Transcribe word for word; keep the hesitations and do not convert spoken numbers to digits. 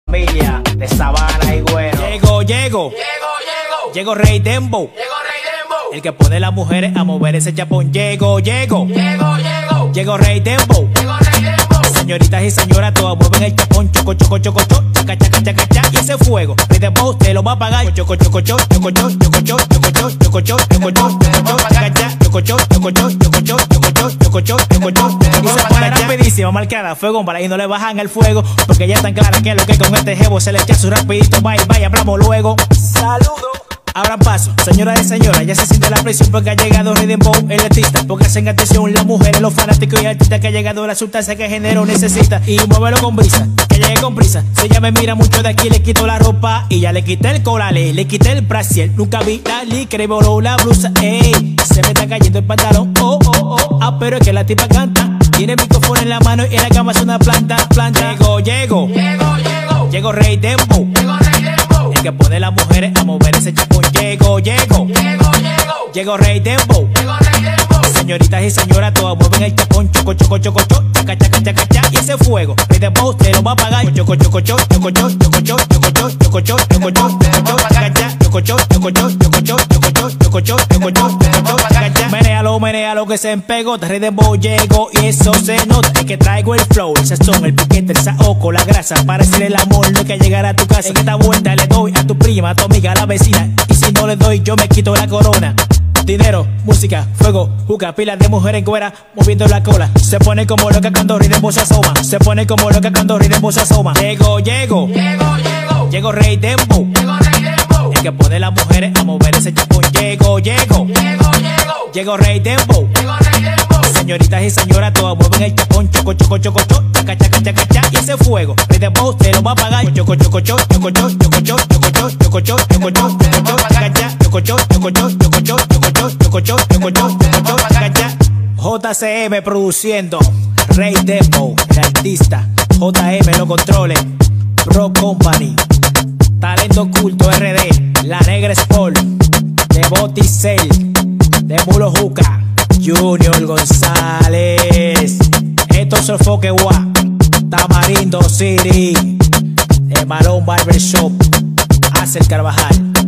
familia de Sabana y Güero. Llego, llego, Llego, llego, llego Rey Dembow, llego Rey Dembow. el que pone a las mujeres a mover ese chapón. Llego, llego, Llego, llego, llego Rey Dembow. llego Rey Dembow. Señoritas y señoras, todas mueven el chapón. Choco, choco, choco, choco, chaca, chaca, chaca, chaca. Y ese fuego, Rey Dembow te lo va a pagar. Choco, choco, choco, choco, choco, choco, choco, choco, choco, choco, choco, choco, choco, chaca, chaca. Choco, choco, choco, choco, choco, choco, choco, choco, choco, choco, choco. Y se pone rapidísimo, marcada, fuego, para y no le bajan el fuego. Porque ya están claras que lo que con este jevo se le echa su rapidito. Vaya, vaya, hablamos luego. Saludos. Abran paso, señoras y señoras, ya se siente la presión porque ha llegado Rey Dembow, el artista. Pónganse en atención las mujeres, los fanáticos y artistas, que ha llegado la sustancia que el género necesita. Y muévelo con brisa, que llegue con prisa. Si ella me mira mucho de aquí, le quito la ropa y ya le quité el colale, le quité el brasier. Nunca vi la licra y voló la blusa, ey. Se me está cayendo el pantalón, oh, oh, oh. Ah, pero es que la tipa canta, tiene el micrófono en la mano y en la cama es una planta, planta. Llego, llego, Llego, llego, llego Rey Dembow, llego Rey Dembow. el que pone a las mujeres a mover ese chapón. Llego, llego, Llego, llego, llego Rey Dembow. llego Rey Dembow. Señoritas y señoras, todas mueven el chapón. Choco, choco, choco, choco, chaca, chaca, chaca, chaca. Y ese fuego, Rey Dembow te lo va a pagar. Choco, choco, choco, choco, choco, choco, choco, choco, choco, choco, choco, choco, choco, chaca, chaca. Choco, choco, choco, choco, choco, choco, choco, choco, choco, choco, choco, choco, chaca, chaca. Menéalo, menéalo que se empegó. Rey Dembow llegó y eso se nota. Es que traigo el flow, el sazón, el piquete, el saoco, la grasa. Para hacer el amor, no hay que llegar a tu casa. En esta vuelta le doy a tu prima, a tu amiga, a la vecina. Y si no le doy, yo me quito la corona. Dinero, música, fuego, juca, pilas de mujer en cuera, moviendo la cola. Se pone como loca cuando Rey Dembow se asoma. Se pone como loca cuando Rey Dembow se asoma. Llego, llego, Llego, llego, llego Rey Dembow, llego Rey Dembow. el que pone a las mujeres a mover ese chapón. Llego, llego, Llego, llego, llego Rey Dembow. llego Rey Dembow. Señoritas y señoras, todas mueven el chapón. Choco, choco, choco, choco, chaca, chaca, chaca, chaca. Y ese fuego, Rey Dembow te lo va a pagar. Choco, choco, choco, choco, choco, choco, choco, choco, choco, choco, choco, choco, choco, choco, chaca, chaca. Choco, choco, choco, choco, choco, choco, choco, choco, choco, choco, choco, choco, chaca, chaca. J C M produciendo, Rey Dembow, el artista. J M los controles, Pro Company, Talento Oculto R D, La Negra Sport, de Boticel, de Mulo Juca, Junior González, esto es el Foquewa, Tamarindo City, de Malón Barbershop, Hazel Carvajal.